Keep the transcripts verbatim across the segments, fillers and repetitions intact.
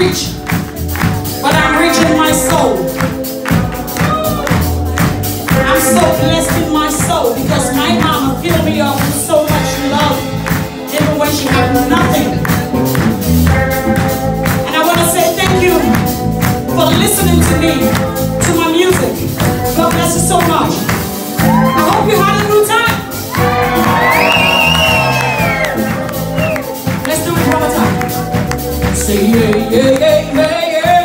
rich, but I'm rich in my soul. I'm so blessed in my soul because my mama filled me up with so much love, even when she had nothing. And I want to say thank you for listening to me, to my music. God bless you so much. I hope you had a good time. Let's do it one more time. Say yeah, yeah, yeah, yeah, yeah.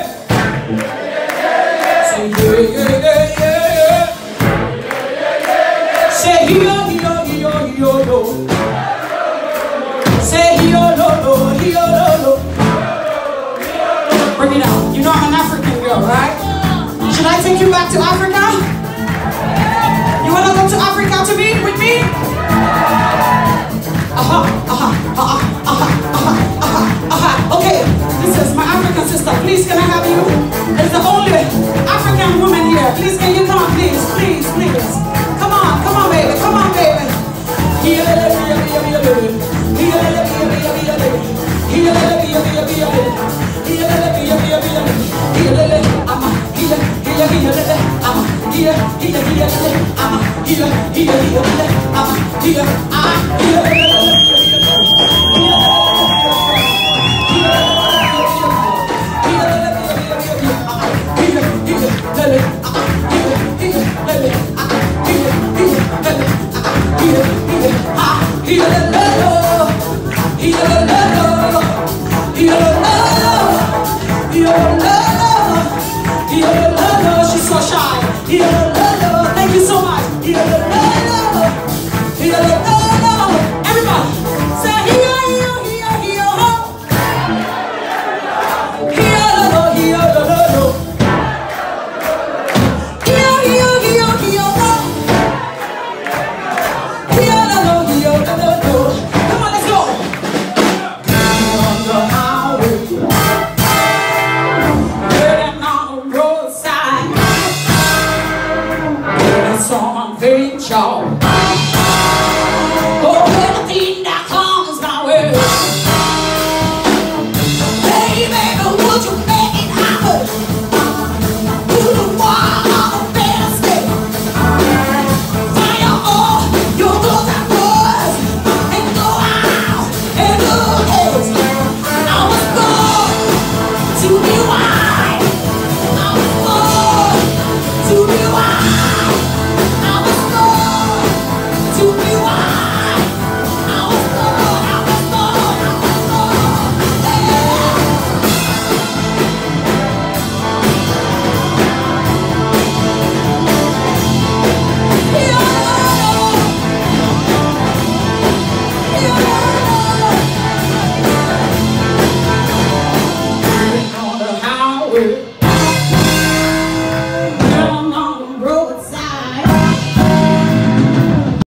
Say yeah, yeah, yeah, yeah, yeah. Say yo, yo, yo, yo, yo. Say yo, lo, lo, yo, lo, lo. Bring it out. You know I'm an African girl, right? Should I take you back to Africa? You wanna go to Africa to be with me? Aha, aha, aha, aha, aha, aha, aha. Okay, this is my African sister. Please, can I have you? It's the only African woman here. Please, can you come? Please, please, please. Come on, come on, baby. Come on, baby. Here, here, here, here, here, here. Here, here, here, here, here, here. Here, here, here, here, here, here. Here, here, here, here, here. Here, I'm a here, here, here, I'm a here, here, here, I'm a here, here, here, I'm a here, ah, here.